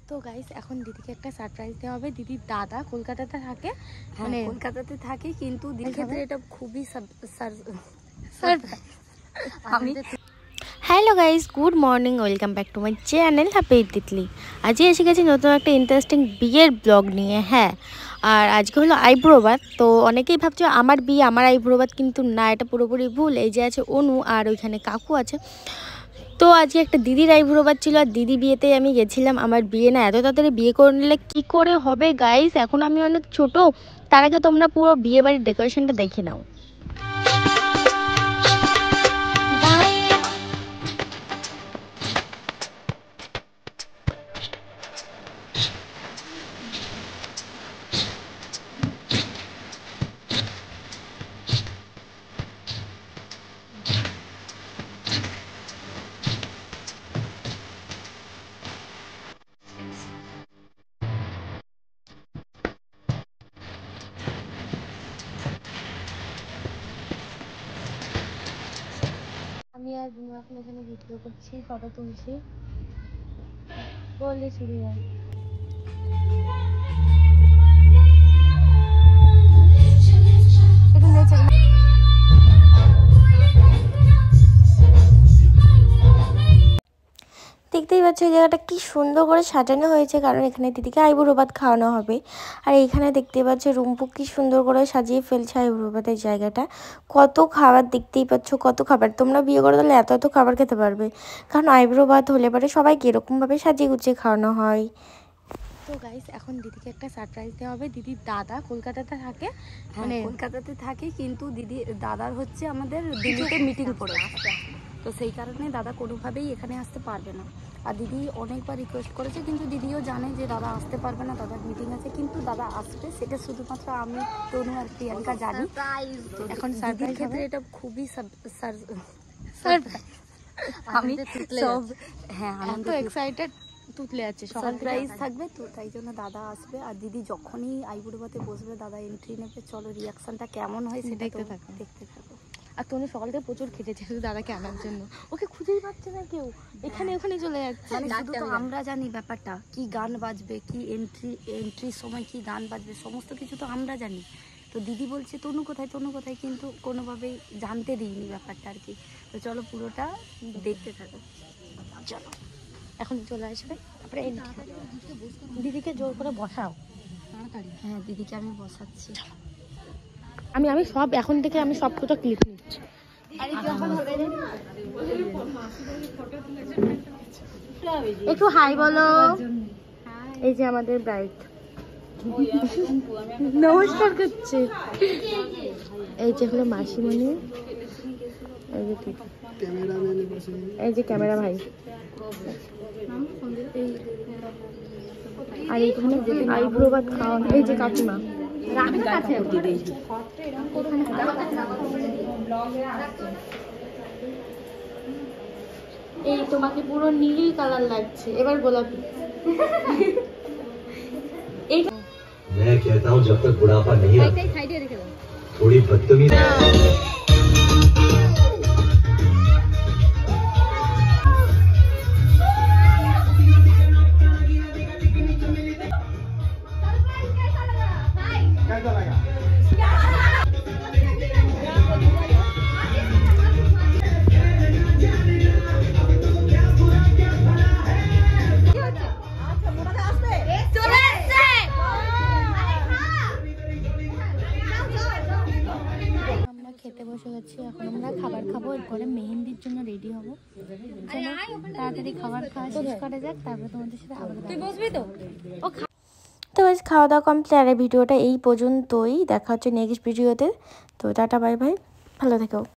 তো গাইস এখন দিদিকে একটা সারপ্রাইজ দেওয়া হবে। দিদির দাদা কলকাতাতে থাকে, মানে কলকাতাতে থাকে, কিন্তু দিদির ক্ষেত্রে এটা খুবই আমি hello guys, good morning, welcome back to my channel happy Titli. আজকে এসে গেছি নতুন একটা ইন্টারেস্টিং বিয়ের ব্লগ নিয়ে। হ্যাঁ, আর আজকে হলো আইব্রোবাদ। তো অনেকেই ভাবছো আমার বিয়ে আমার আইব্রোবাদ, কিন্তু না, এটা পুরোপুরি ভুল। এই যে আছে অনু আর ওইখানে কাকু আছে। তো আজকে একটা দিদির আইব্রোবাদ ছিল, আর দিদি বিয়েতেই আমি গেছিলাম। আমার বিয়ে না এত তাড়াতাড়ি বিয়ে করে নিলে কী করে হবে গাইস, এখন আমি অনেক ছোট। তার আগে তোমরা পুরো বিয়ে বাড়ির ডেকোরেশনটা দেখে নাও। আমি আর বুনু এখন এখানে ভিডিও করছি, ফটো তুলছি, বললে শুরু হয়। দেখতেই পাচ্ছ এই জায়গাটা কি সুন্দর করে সাজানো হয়েছে, কারণ এখানে দিদিকে আইবুড়ো ভাত খাওয়ানো হবে। আর এইখানে দেখতেই পাচ্ছ রুম্পু কি সুন্দর করে সাজিয়ে ফেলছে আইবুড়ো ভাতের জায়গাটা। কত খাবার দেখতেই পাচ্ছ, কত খাবার। তোমরা বিয়ে করে দিলে এত এত খাবার খেতে পারবে, কারণ আইবুড়ো ভাত হলে পরে সবাইকে এরকমভাবে সাজিয়ে গুছিয়ে খাওয়ানো হয়। তো গাইস এখন দিদিকে একটা সারপ্রাইজ দেওয়া হবে। দিদির দাদা কলকাতাতে থাকে, মানে কলকাতাতে থাকে, কিন্তু দাদার হচ্ছে আমাদের দিল্লিতে মিটিং পড়ে, তো সেই কারণে দাদা কোনোভাবেই এখানে আসতে পারবে না। আর দিদি অনেকবার রিকোয়েস্ট করেছে, কিন্তু দিদিও জানে যে দাদা আসতে পারবে না, দাদার মিটিং আছে। কিন্তু দাদা আসবে, সেটা শুধুমাত্র আমি, তনু আর প্রিয়াঙ্কা জানি। এখন সারপ্রাইজ ক্ষেত্রে এটা খুবই আমি সব আনন্দ এক্সাইটেড তুতলে আছে, সারপ্রাইজ থাকবে। তো তাই জন্য দাদা আসবে, আর দিদি যখনই আইবুড়ো ভাতে বসবে দাদা এন্ট্রি নেবে। চলো রিয়াকশনটা কেমন হয় সেটা দেখতে থাকো। আর তনু সকাল থেকে প্রচুর খেটেছে শুধু দাদাকে আনার জন্য, ওকে খুঁজেই পাচ্ছে না কেউ, এখানে ওখানে চলে যাচ্ছে। মানে শুধু তো আমরা জানি ব্যাপারটা, কি গান বাজবে, কি এন্ট্রির সময় কি গান বাজবে, সমস্ত কিছু তো আমরা জানি। তো দিদি বলছে তনু কোথায়, কিন্তু কোনোভাবেই জানতে দিইনি ব্যাপারটা আর কি। তো চলো পুরোটা দেখতে থাকো। চলো এখন চলে আসবে, তারপরে দিদিকে জোর করে বসাও তাড়াতাড়ি। হ্যাঁ, দিদিকে আমি বসাচ্ছি। আমি সব এখন থেকে আমি সব কটা ক্লিপ নিচ্ছি। একটু হাই বলো। এই যে আমাদের ব্রাইড নমস্কার করছে। এই যে হলো মাসিমণি, এই যে ক্যামেরা ভাই, আর এইখানে আইব্রো ভাত খাওয়ানো, এই যে কাকিমা। এই তোমাকে পুরো নীল কালার লাগছে, এবার গোলাপি। मैं कहता हूँ जब तक बुढ़ापा नहीं आता थोड़ी बदतमीजी। খেতে বসে গেছি, এখন আমরা খাবার খাবো, এরপরে মেহেন্দির জন্য রেডি হবো। তাড়াতাড়ি খাবার খাওয়া শেষ করা যাক, তারপরে তোমাদের সাথে আবার তুই বসবি তো। তো খাওয়া দাওয়া কমপ্লিট, আর ভিডিওটা এই পর্যন্তই। দেখা হচ্ছে নেক্সট ভিডিওতে। তো টাটা বাই বাই, ভালো থেকো।